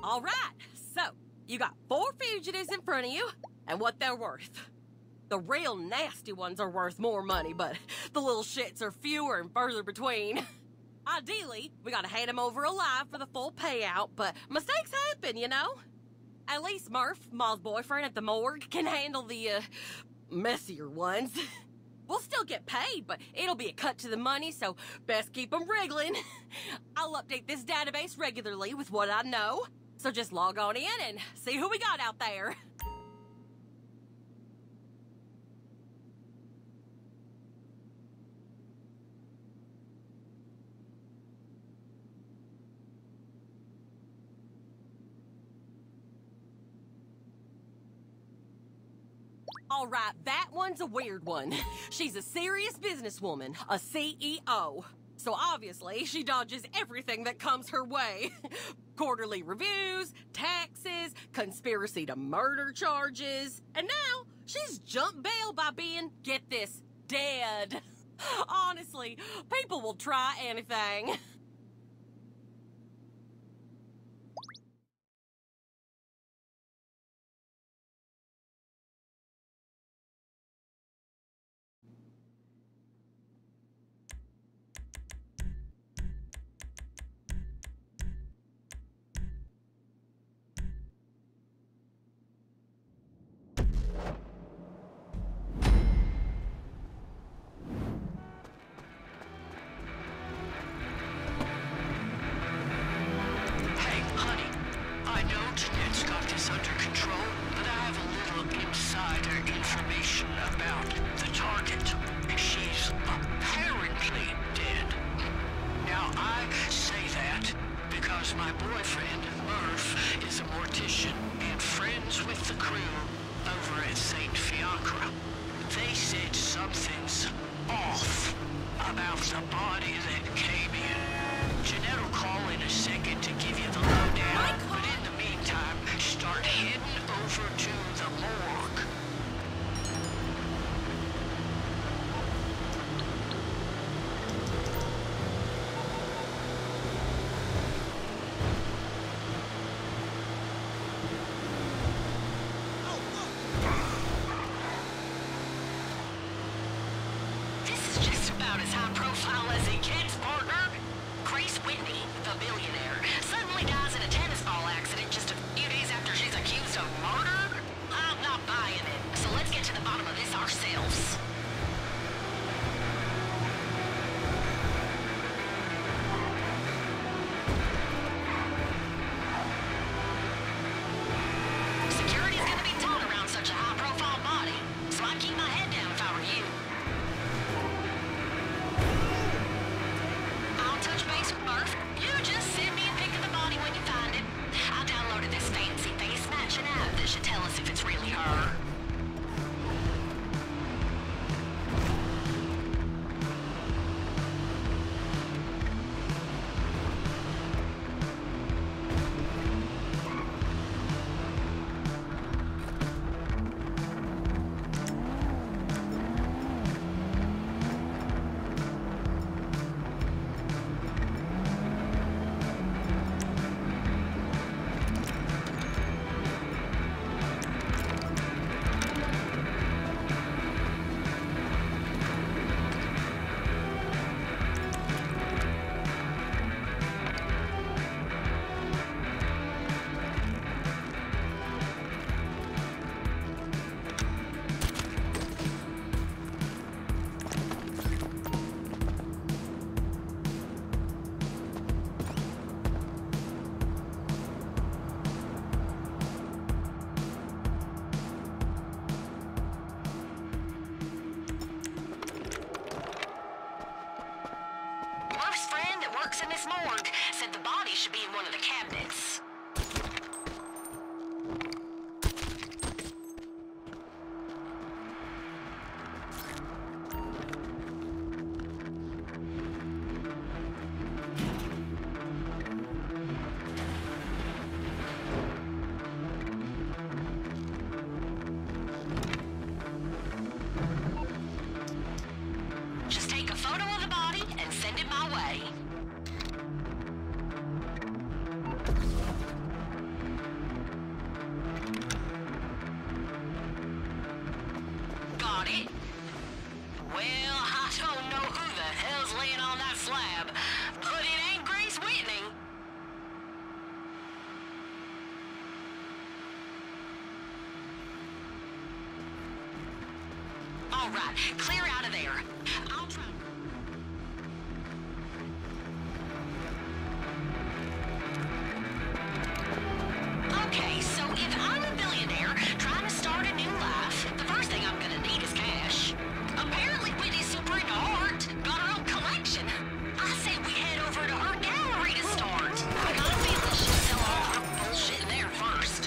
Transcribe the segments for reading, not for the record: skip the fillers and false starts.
All right, so you got 4 fugitives in front of you and what they're worth. The real nasty ones are worth more money, but the little shits are fewer and further between. Ideally, we gotta hand them over alive for the full payout, but mistakes happen, you know? At least Murph, Ma's boyfriend at the morgue, can handle the, messier ones. We'll still get paid, but it'll be a cut to the money, so best keep them wriggling. I'll update this database regularly with what I know, so just log on in and see who we got out there. All right, that one's a weird one. She's a serious businesswoman, a CEO. So obviously, she dodges everything that comes her way. Quarterly reviews, taxes, conspiracy to murder charges. And now, she's jumped bail by being, get this, dead. Honestly, people will try anything. My boyfriend, Murph, is a mortician and friends with the crew over at St. Fiacre. They said something's off about the body that came in. Jeanette will call in a second to give you the lowdown, but in the meantime, start heading over to the morgue. As high profile as he gets, partner. Grace Whitney, the billionaire, suddenly dies in a tennis ball accident just a few days after she's accused of murder? I'm not buying it, so let's get to the bottom of this ourselves. Security's gonna be tight around such a high-profile body, so I'd keep my head down if I were you. Touch base with Murph. You just send me a pic of the body when you find it. I downloaded this fancy face matching app that should tell us if it's really her. In this morgue, said the body should be in one of the cabinets. Just take a photo of the body and send it my way. right, clear out of there. I'll try. Okay, so if I'm a billionaire trying to start a new life, the first thing I'm gonna need is cash. Apparently Whitney's super into art, got her own collection. I say we head over to her gallery to start. I got a feeling she'll sell all her bullshit in there first.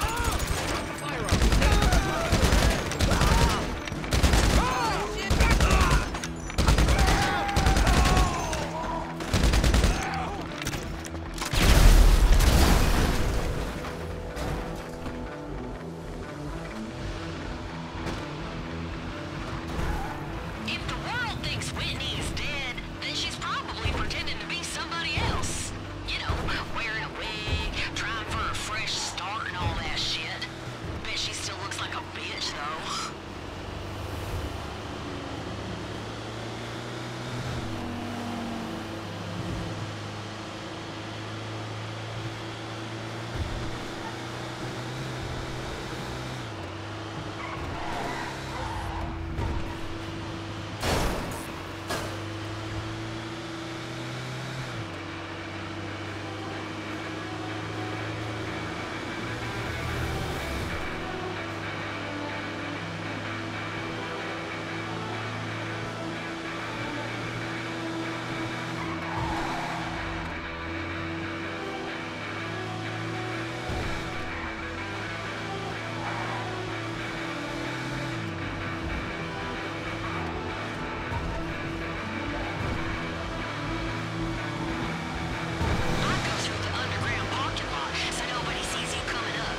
If the world thinks Whitney is dead, then she's probably pretending to be somebody else. You know, wearing a wig, trying for a fresh start and all that shit. Bet she still looks like a bitch, though. I go through the underground parking lot so nobody sees you coming up.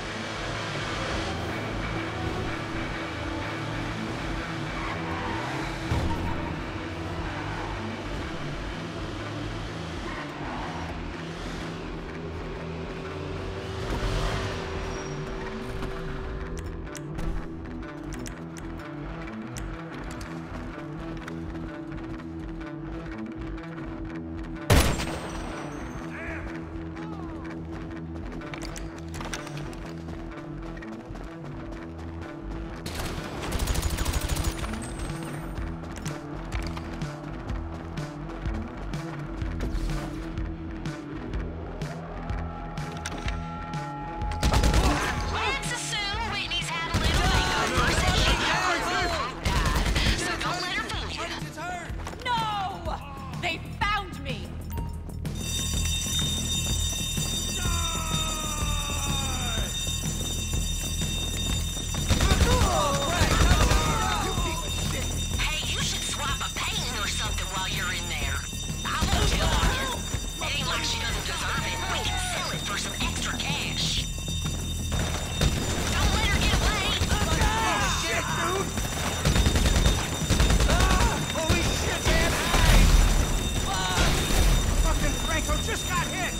Let's assume Whitney's had a little makeover since she died, so don't let her fool you. No! They found me! Hey, you should swap a painting or something while you're in there. I won't tell on you. It ain't like she doesn't deserve it. We can sell it for some extra cash. Don't let her get away. Shit, dude! Holy shit, man! Fucking Franco just got hit!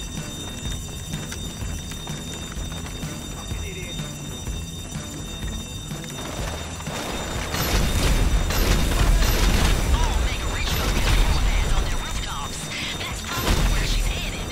Fucking idiot. Oh, Mega Rich don't get helipads on their rooftops. That's probably where she's headed.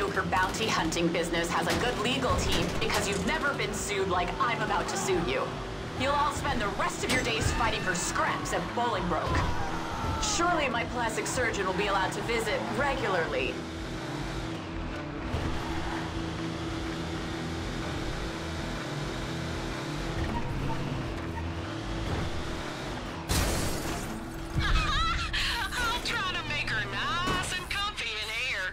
mediocre bounty hunting business has a good legal team because you've never been sued like I'm about to sue you. You'll all spend the rest of your days fighting for scraps at Bolingbroke. Surely my plastic surgeon will be allowed to visit regularly. I'll try to make her nice and comfy in here.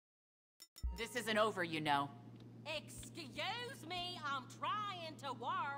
This isn't over, you know. Excuse me, I'm trying to work.